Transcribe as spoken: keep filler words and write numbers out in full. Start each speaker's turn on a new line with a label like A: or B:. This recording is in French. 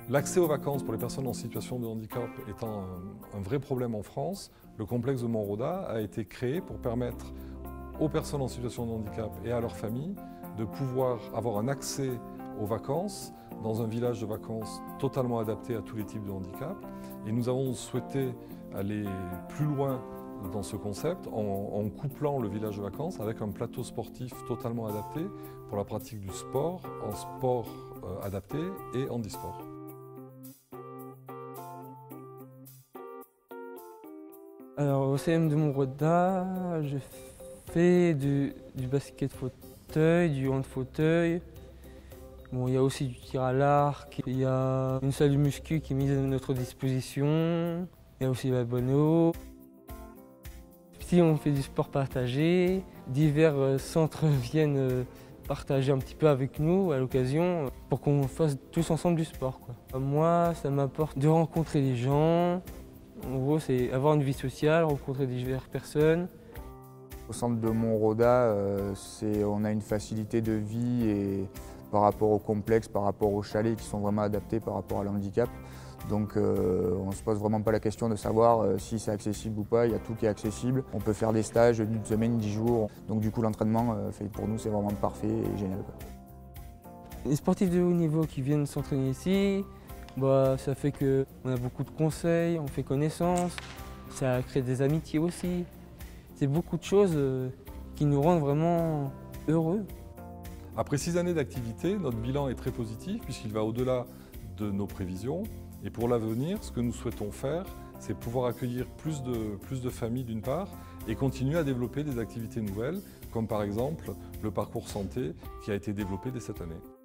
A: L'accès aux vacances pour les personnes en situation de handicap étant un, un vrai problème en France, le complexe de Montroda a été créé pour permettre aux personnes en situation de handicap et à leurs familles de pouvoir avoir un accès aux vacances dans un village de vacances totalement adapté à tous les types de handicap. Et nous avons souhaité aller plus loin dans ce concept en, en couplant le village de vacances avec un plateau sportif totalement adapté pour la pratique du sport, en sport euh, adapté et handisport.
B: Alors au C M de Montroda, je fais du, du basket fauteuil, du hand fauteuil. Bon, il y a aussi du tir à l'arc, il y a une salle de muscu qui est mise à notre disposition, il y a aussi la bonne eau. Ici on fait du sport partagé, divers centres viennent partager un petit peu avec nous à l'occasion pour qu'on fasse tous ensemble du sport, quoi. Moi, ça m'apporte de rencontrer des gens. En gros, c'est avoir une vie sociale, rencontrer diverses personnes.
C: Au centre de Montroda, euh, on a une facilité de vie et par rapport au complexe, par rapport aux chalets qui sont vraiment adaptés par rapport à l'handicap. Donc euh, on ne se pose vraiment pas la question de savoir euh, si c'est accessible ou pas, il y a tout qui est accessible. On peut faire des stages d'une semaine, dix jours. Donc du coup l'entraînement, euh, pour nous, c'est vraiment parfait et génial, quoi.
B: Les sportifs de haut niveau qui viennent s'entraîner ici, bah, ça fait qu'on a beaucoup de conseils, on fait connaissance, ça crée des amitiés aussi. C'est beaucoup de choses qui nous rendent vraiment heureux.
A: Après six années d'activité, notre bilan est très positif puisqu'il va au-delà de nos prévisions. Et pour l'avenir, ce que nous souhaitons faire, c'est pouvoir accueillir plus de, plus de familles d'une part et continuer à développer des activités nouvelles, comme par exemple le parcours santé qui a été développé dès cette année.